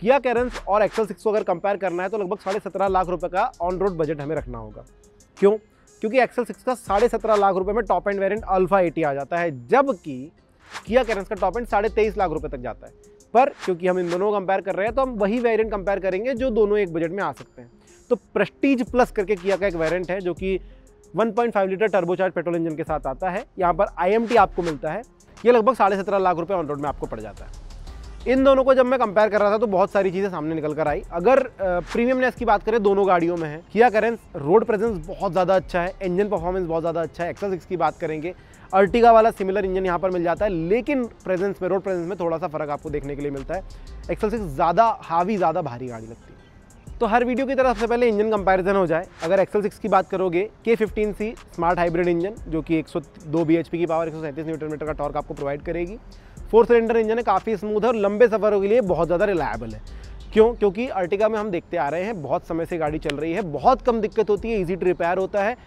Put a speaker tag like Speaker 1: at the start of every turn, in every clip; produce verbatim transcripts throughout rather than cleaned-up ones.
Speaker 1: किया कैरेंस और XL six को अगर कंपेयर करना है तो लगभग साढ़े सत्रह लाख रुपए का ऑन रोड बजट हमें रखना होगा। क्यों? क्योंकि एक्सल सिक्स का साढ़े सत्रह लाख रुपए में top end variant alpha AT आ जाता है, जबकि किया कैरेंस का टॉप एंड साढ़े तेईस लाख रुपए तक जाता है। पर क्योंकि हम इन दोनों को कंपेयर कर रहे हैं तो हम वही वेरिएंट कंपेयर करेंगे जो दोनों एक बजट में आ सकते हैं। तो प्रेस्टीज प्लस करके किया का एक वेरिएंट है जो कि one point five litre turbocharge petrol engine के साथ आता है। यहाँ पर आई एम टी आपको मिलता है, ये लगभग साढ़े सत्रह लाख रुपए ऑन रोड में आपको पड़ जाता है। इन दोनों को जब मैं कंपेयर कर रहा था तो बहुत सारी चीज़ें सामने निकल कर आई। अगर प्रीमियमनेस की बात करें दोनों गाड़ियों में है, किया कैरेंस रोड प्रेजेंस बहुत ज़्यादा अच्छा है, इंजन परफॉर्मेंस बहुत ज़्यादा अच्छा है। एक्सल सिक्स की बात करेंगे, अर्टिगा वाला सिमिलर इंजन यहाँ पर मिल जाता है, लेकिन प्रेजेंस में रोड प्रेजेंस में थोड़ा सा फर्क आपको देखने के लिए मिलता है। एक्सल सिक्स ज़्यादा हावी, ज़्यादा भारी गाड़ी लगती है। तो हर वीडियो की तरफ सबसे पहले इंजन कंपैरिजन हो जाए। अगर एक्सल सिक्स की बात करोगे, के fifteen C smart hybrid engine जो कि एक सौ दो बी एच पी की पावर, एक सौ सैंतीस न्यूटन मीटर का टॉर्क आपको प्रोवाइड करेगी। फोर सिलेंडर इंजन है, काफ़ी स्मूथ है और लंबे सफरों के लिए बहुत ज़्यादा रिलायबल है। क्यों? क्योंकि अर्टिगा में हम देखते आ रहे हैं बहुत समय से गाड़ी चल रही है, बहुत कम दिक्कत होती है, ईजी टू रिपेयर होता है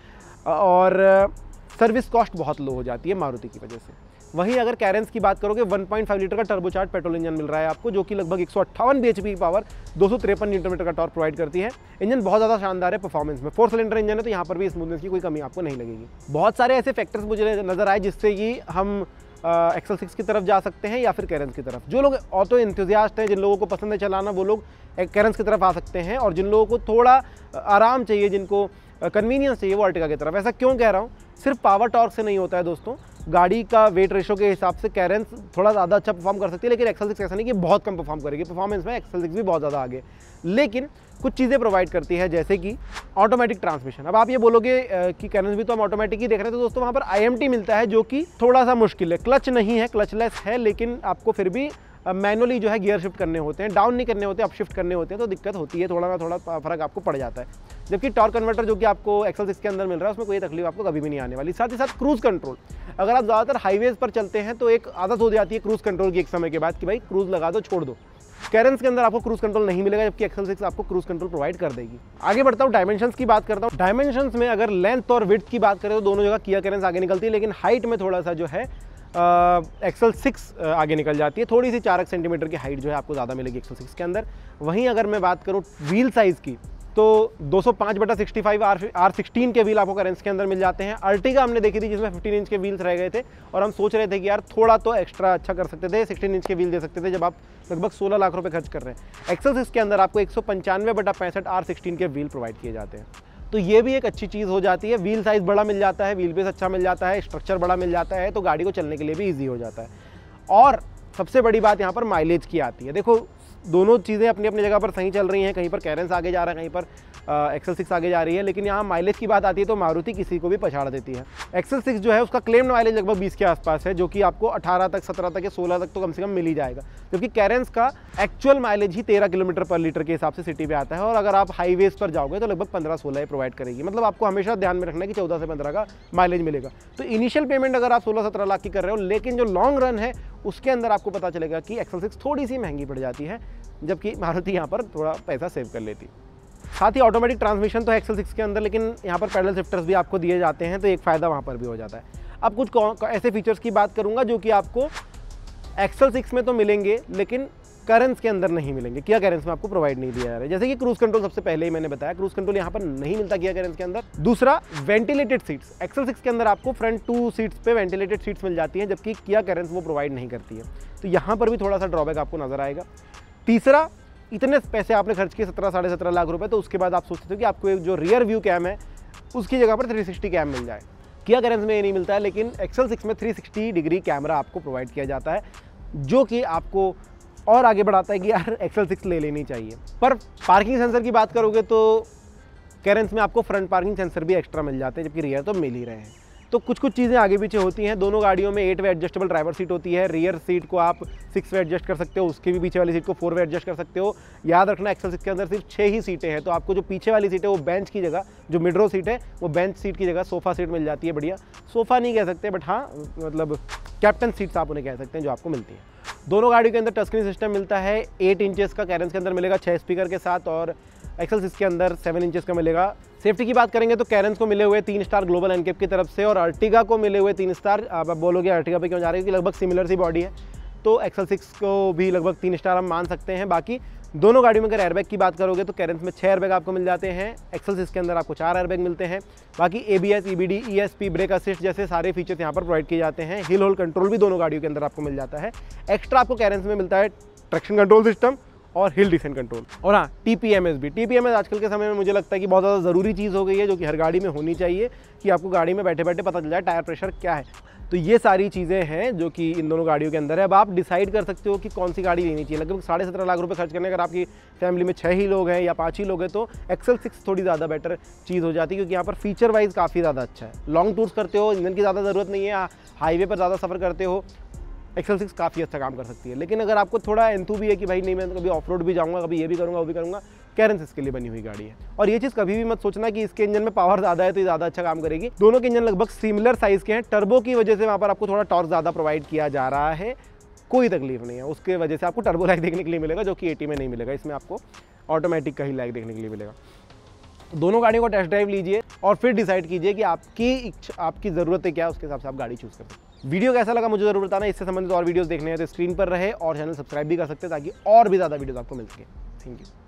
Speaker 1: और सर्विस कॉस्ट बहुत लो हो जाती है मारुति की वजह से। वहीं अगर कैरेंस की बात करोगे, वन पॉइंट फाइव लीटर का टर्बोचार्ज पेट्रोल इंजन मिल रहा है आपको, जो कि लगभग एक सौ अट्ठावन बी एच पी की पावर, दो सौ तिरपन न्यूटन मीटर का टॉर्क प्रोवाइड करती है। इंजन बहुत ज़्यादा शानदार है परफॉर्मेंस में। फोर सिलेंडर इंजन है तो यहाँ पर भी स्मूथनेस की कोई कमी आपको नहीं लगेगी। बहुत सारे ऐसे फैक्टर्स मुझे नजर आए जिससे कि हम एक्सल सिक्स की तरफ जा सकते हैं या फिर कैरेंस की तरफ। जो लोग ऑटो एंथुसियास्ट हैं, जिन लोगों को पसंद है चलाना, वो लोग कैरेंस की तरफ आ सकते हैं, और जिन लोगों को थोड़ा आराम चाहिए, जिनको कन्वीनियंस चाहिए, वो अर्टिगा की तरफ। ऐसा क्यों कह रहा हूँ? सिर्फ पावर टॉर्क से नहीं होता है दोस्तों, गाड़ी का वेट रेशो के हिसाब से कैरेंस थोड़ा ज़्यादा अच्छा परफॉर्म कर सकती है, लेकिन एक्सल सिक्स ऐसा नहीं कि बहुत कम परफॉर्म करेगी। परफॉर्मेंस में एक्सल सिक्स भी बहुत ज़्यादा आगे, लेकिन कुछ चीज़ें प्रोवाइड करती है जैसे कि ऑटोमेटिक ट्रांसमिशन। अब आप ये बोलोगे कि कैरेंस भी तो हम ऑटोमेटिक ही देख रहे हैं, तो दोस्तों वहाँ पर आई एम टी मिलता है जो कि थोड़ा सा मुश्किल है। क्लच नहीं है, क्लचलेस है, लेकिन आपको फिर भी मैनुअली जो है गियर शिफ्ट करने होते हैं, डाउन नहीं करने होते, अप शिफ्ट करने होते हैं, तो दिक्कत होती है, थोड़ा ना थोड़ा फर्क आपको पड़ जाता है। जबकि टॉर्क कन्वर्टर जो कि आपको एक्सल सिक्स के अंदर मिल रहा है, उसमें कोई तकलीफ आपको कभी भी नहीं आने वाली। साथ ही साथ क्रूज कंट्रोल, अगर आप ज़्यादातर हाईवेज पर चलते हैं तो एक आदत हो जाती है क्रूज कंट्रोल की एक समय के बाद कि भाई क्रूज लगा दो, छोड़ दो। कैरेंस के अंदर आपको क्रूज कंट्रोल नहीं मिलेगा, जबकि एक्सल सिक्स आपको क्रूज कंट्रोल प्रोवाइड कर देगी। आगे बढ़ता हूँ, डायमेंशंस की बात करता हूँ। डायमेंशंस में अगर लेंथ और विड्थ की बात करें तो दोनों जगह किया कैरेंस आगे निकलती है, लेकिन हाइट में थोड़ा सा जो है एक्सल सिक्स आगे निकल जाती है। थोड़ी सी चार सेंटीमीटर की हाइट जो है आपको ज़्यादा मिलेगी एक्सल सिक्स के अंदर। वहीं अगर मैं बात करूँ व्हील साइज़ की, तो दो सौ पाँच बटा sixty five R R sixteen के व्हील आपको कैरेंस के अंदर मिल जाते हैं। अर्टिगा हमने देखी थी जिसमें फिफ्टीन इंच के व्हील्स रह गए थे, और हम सोच रहे थे कि यार थोड़ा तो एक्स्ट्रा अच्छा कर सकते थे, सिक्सटीन इंच के व्हील दे सकते थे, जब आप लगभग सोलह लाख रुपए खर्च कर रहे हैं। एक्सल सिक्स के अंदर आपको एक सौ पंचानवे बटा पैंसठ आर सिक्सटीन के व्हील प्रोवाइड किए जाते हैं, तो ये भी एक अच्छी चीज़ हो जाती है। व्हील साइज़ बड़ा मिल जाता है, व्हील बेस अच्छा मिल जाता है, स्ट्रक्चर बड़ा मिल जाता है, तो गाड़ी को चलने के लिए भी ईजी हो जाता है। और सबसे बड़ी बात यहाँ पर माइलेज की आती है। देखो दोनों चीज़ें अपनी अपनी जगह पर सही चल रही हैं, कहीं पर कैरेंस आगे जा रहा है, कहीं पर एक्सल सिक्स आगे जा रही है, लेकिन यहाँ माइलेज की बात आती है तो मारुति किसी को भी पछाड़ देती है। एक्सल सिक्स जो है उसका क्लेम्ड माइलेज लगभग बीस के आसपास है, जो कि आपको अठारह तक, सत्रह तक या सोलह तक तो कम से कम मिल ही जाएगा, जबकि कैरेंस का एक्चुअल माइलेज ही तेरह किलोमीटर पर लीटर के हिसाब से सिटी पे आता है, और अगर आप हाईवेज पर जाओगे तो लगभग पंद्रह सोलह ही प्रोवाइड करेगी। मतलब आपको हमेशा ध्यान में रखना है कि चौदह से पंद्रह का माइलेज मिलेगा। तो इनिशियल पेमेंट अगर आप सोलह सत्रह लाख की कर रहे हो, लेकिन जो लॉन्ग रन है उसके अंदर आपको पता चलेगा कि एक्सल सिक्स थोड़ी सी महंगी पड़ जाती है, जबकि मारुति यहाँ पर थोड़ा पैसा सेव कर लेती। साथ ही ऑटोमेटिक ट्रांसमिशन तो एक्सल सिक्स के अंदर, लेकिन यहाँ पर पैडल शिफ्टर्स भी आपको दिए जाते हैं, तो एक फ़ायदा वहाँ पर भी हो जाता है। अब कुछ ऐसे फीचर्स की बात करूँगा जो कि आपको एक्सल सिक्स में तो मिलेंगे, लेकिन कैरेंस के अंदर नहीं मिलेंगे, किया कैरेंस में आपको प्रोवाइड नहीं दिया जा रहा है। जैसे कि क्रूज कंट्रोल, सबसे पहले ही मैंने बताया क्रूज कंट्रोल यहाँ पर नहीं मिलता किया कैरेंस के अंदर। दूसरा, वेंटिलेटेड सीट्स, एक्सल सिक्स के अंदर आपको फ्रंट टू सीट्स पे वेंटिलेटेड सीट्स मिल जाती हैं, जबकि किया कैरेंस वो प्रोवाइड नहीं करती है, तो यहाँ पर भी थोड़ा सा ड्रॉबैक आपको नजर आएगा। तीसरा, इतने पैसे आपने खर्च किए, सत्रह साढ़े सत्रह लाख रुपए, तो उसके बाद आप सोचते हो कि आपको एक जो रियर व्यू कैम है उसकी जगह पर थ्री सिक्सटी कैम मिल जाए। किया कैरेंस में ये नहीं मिलता है, लेकिन एक्सल सिक्स में थ्री सिक्सटी डिग्री कैमरा आपको प्रोवाइड किया जाता है, जो कि आपको और आगे बढ़ाता है कि यार एक्सल सिक्स ले लेनी चाहिए। पर पार्किंग सेंसर की बात करोगे तो कैरेंस में आपको फ्रंट पार्किंग सेंसर भी एक्स्ट्रा मिल जाते हैं, जबकि रियर तो मिल ही रहे हैं। तो कुछ कुछ चीज़ें आगे पीछे होती हैं। दोनों गाड़ियों में eight way adjustable driver seat होती है। रियर सीट को आप सिक्स वे एडजस्ट कर सकते हो, उसकी भी पीछे वाली सीट को फोर वे एडजस्ट कर सकते हो। याद रखना एक्सल सिक्स के अंदर सिर्फ छः ही सीटें हैं, तो आपको जो पीछे वाली सीट है वो बेंच की जगह, जो मिड रो सीट है वो बेंच सीट की जगह सोफ़ा सीट मिल जाती है। बढ़िया सोफ़ा नहीं कह सकते, बट हाँ मतलब कैप्टन सीट्स आप उन्हें कह सकते हैं जो आपको मिलती है। दोनों गाड़ियों के अंदर टच स्क्रीन सिस्टम मिलता है। एट इंचेस का कैरेंस के अंदर मिलेगा छः स्पीकर के साथ, और एक्सल सिक्स के अंदर सेवन इंचेस का मिलेगा। सेफ्टी की बात करेंगे तो कैरेंस को मिले हुए तीन स्टार ग्लोबल एनकेप की तरफ से, और अर्टिगा को मिले हुए तीन स्टार। आप बोलोगे अर्टिगा पे क्यों जा रहे हैं, कि लगभग सिमिलर सी बॉडी है, तो एक्सल सिक्स को भी लगभग तीन स्टार हम मान सकते हैं। बाकी दोनों गाड़ियों में अगर एयरबैग की बात करोगे तो कैरेंस में छह एयरबैग आपको मिल जाते हैं, एक्सेल सिक्स के अंदर आपको चार एयरबैग मिलते हैं। बाकी ABS, EBD, ESP, brake assist जैसे सारे फीचर्स यहाँ पर प्रोवाइड किए जाते हैं। हिल होल्ड कंट्रोल भी दोनों गाड़ियों के अंदर आपको मिल जाता है। एक्स्ट्रा आपको कैरेंस में मिलता है ट्रैक्शन कंट्रोल सिस्टम और हिल डिसेंट कंट्रोल। और हाँ, टीपीएमएस भी। टीपीएमएस आजकल के समय में मुझे लगता है कि बहुत ज़्यादा ज़रूरी चीज़ हो गई है, जो कि हर गाड़ी में होनी चाहिए, कि आपको गाड़ी में बैठे बैठे पता चल जाए टायर प्रेशर क्या है। तो ये सारी चीज़ें हैं जो कि इन दोनों गाड़ियों के अंदर है। अब आप डिसाइड कर सकते हो कि कौन सी गाड़ी लेनी चाहिए। लगभग साढ़े सत्रह लाख रुपए खर्च करने, अगर आपकी फैमिली में छः ही लोग हैं या पाँच ही लोग हैं, तो एक्सेल सिक्स थोड़ी ज़्यादा बेटर चीज़ हो जाती है, क्योंकि यहाँ पर फीचर वाइज काफ़ी ज़्यादा अच्छा है। लॉन्ग टूर्स करते हो, इंजन की ज़्यादा ज़रूरत नहीं है, हाईवे पर ज़्यादा सफ़र करते हो, एक्सेल सिक्स काफ़ी अच्छा काम कर सकती है। लेकिन अगर आपको थोड़ा एंथू भी है कि भाई नहीं, मैं कभी ऑफ रोड भी जाऊँगा, कभी ये भी करूँगा, वो भी करूँगा, कैरेंस इसके लिए बनी हुई गाड़ी है। और ये चीज़ कभी भी मत सोचना कि इसके इंजन में पावर ज़्यादा है तो ये ज़्यादा अच्छा काम करेगी। दोनों के इंजन लगभग सिमिलर साइज़ के हैं। टर्बो की वजह से वहाँ पर आपको थोड़ा टॉर्क ज़्यादा प्रोवाइड किया जा रहा है, कोई तकलीफ नहीं है। उसके वजह से आपको टर्बो लैग देखने के लिए मिलेगा, जो कि एटी में नहीं मिलेगा। इसमें आपको ऑटोमेटिक का ही लैग देखने के लिए मिलेगा। दोनों गाड़ियों को टेस्ट ड्राइव लीजिए और फिर डिसाइड कीजिए कि आपकी इच्छा, आपकी ज़रूरत है क्या, उसके हिसाब से आप गाड़ी चूज़ कर सकते हैं। वीडियो कैसा लगा मुझे ज़रूर बताना। इससे संबंधित और वीडियोस देखने हैं तो स्क्रीन पर रहे, और चैनल सब्सक्राइब भी कर सकते हैं ताकि और भी ज़्यादा वीडियोस आपको मिल सके। Thank you.